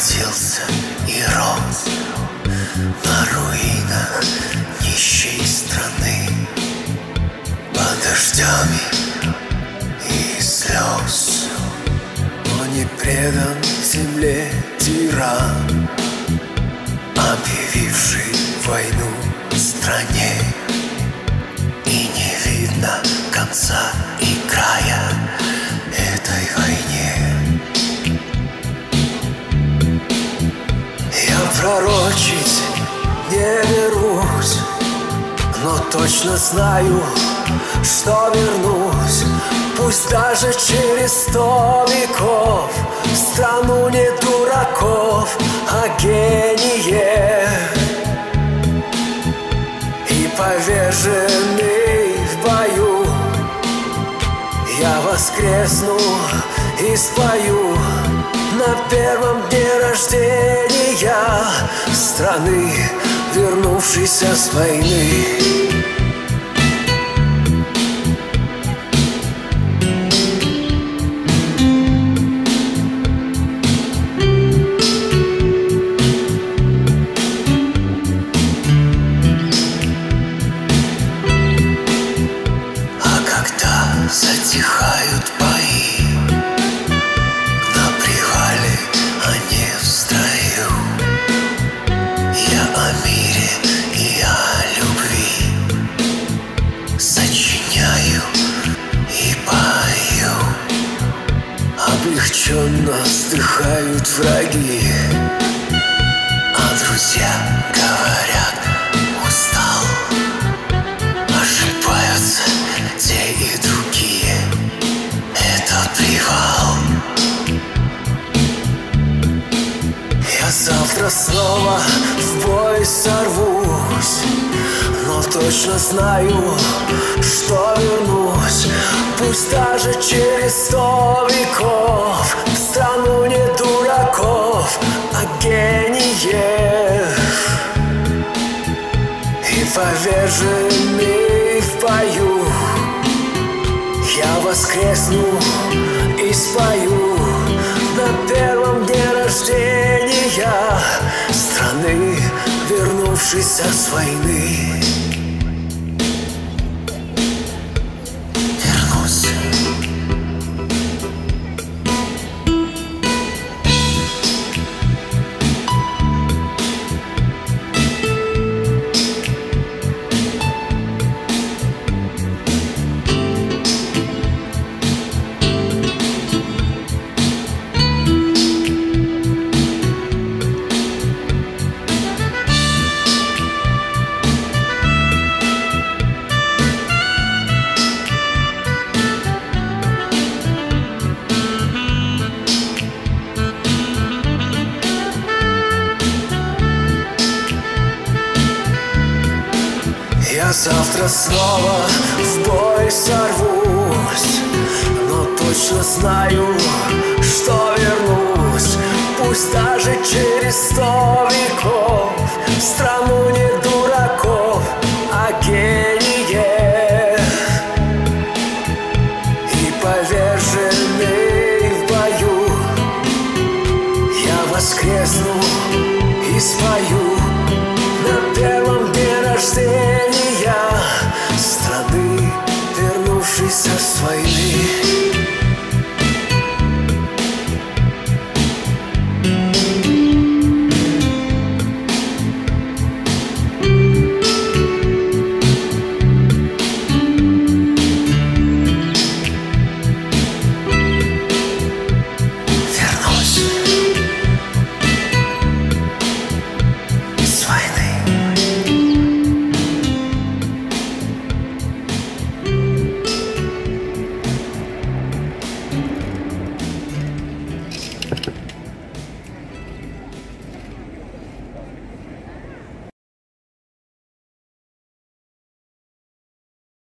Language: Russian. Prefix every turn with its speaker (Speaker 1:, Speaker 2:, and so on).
Speaker 1: родился и рос на руинах нищей страны, под дождями и слез. Но не предан земле тиран, объявивший войну стране, и не видно конца и края этой войне. Я пророчить не берусь, но точно знаю, что вернусь, пусть даже через 100 веков, в страну не дураков, а гениев. И поверженный в бою я воскресну и спою на первом дне рождения страны, вернувшейся с войны. Затихают бои, на привале они в строю. Я о мире и о любви сочиняю и пою. Облегченно вздыхают враги, а друзья говорят: устал. Ошибаются те и другие, это привал. Я завтра снова в бой сорвусь, но точно знаю, что вернусь, пусть даже через 100 веков, в страну не дураков, а гениев. И поверженный в бою я воскресну и спою на первом дне рождения страны, вернувшейся с войны. Вернусь. Я завтра снова в бой сорвусь, но точно знаю, что вернусь, пусть даже через 100 веков, в страну не дураков, а гениев. И поверженный в бою я воскресну и спою